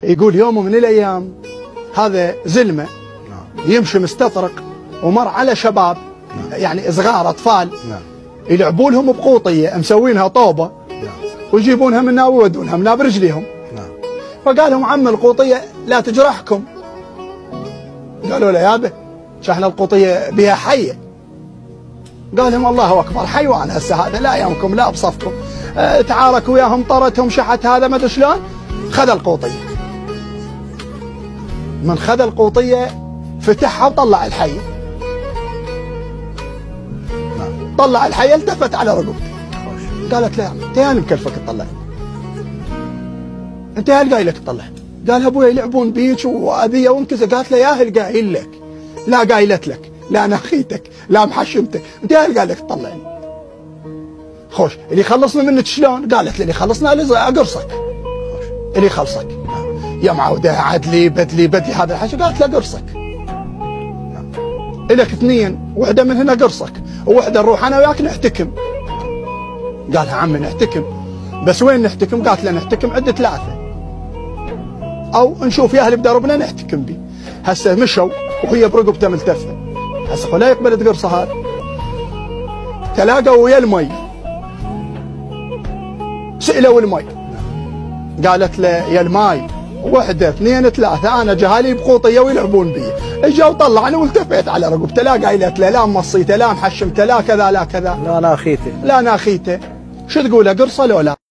يقول يوم من الايام هذا زلمه يمشي مستطرق ومر على شباب يعني صغار اطفال يلعبوا لهم بقوطيه مسوينها طوبه ويجيبونها منا ويودونها منا برجليهم. فقال لهم عم القوطيه لا تجرحكم. قالوا له يابا شحن القوطيه بها حيه. قال لهم الله اكبر حيوان هسه هذا لا يمكم لا بصفكم. تعارك وياهم طرتهم شحت هذا ما ادري شلون خذ القوطيه. من خذ القوطيه فتحها وطلع الحيه. طلع الحيه التفت على رقبته. قالت له انت يا مكلفك تطلع. انت يا قايل لك تطلع. قال ابوي يلعبون بيك واذيه وانكسر. قالت له يا اهل قايل لك لا قايلت لك لا نخيتك لا محشمتك انت يا اهل قايل لك تطلع. خوش اللي يخلصنا منك شلون؟ قالت له اللي خلصنا اقرصك. اللي يخلصك يا معوده عدلي بدلي هذا الحكي. قالت له قرصك. الك اثنين وحده من هنا قرصك ووحده نروح انا وياك نحتكم. قالها عمي نحتكم بس وين نحتكم؟ قالت له نحتكم عند ثلاثه او نشوف يا اهل بدربنا نحتكم به. هسه مشوا وهي برقبته ملتفه. هسه لا يقبل تقرصه هذا. تلاقوا ويا المي سئلوا المي. قالت له يا الماي وحده اثنين ثلاثه انا جهالي بقوطيه ويلعبون بي. اجا وطلعني والتفيت على رقبته لا قايلت له لا مصيته لا محشمته لا كذا لا كذا لا ناخيته لا ناخيته. شو تقول قرصه لو لا؟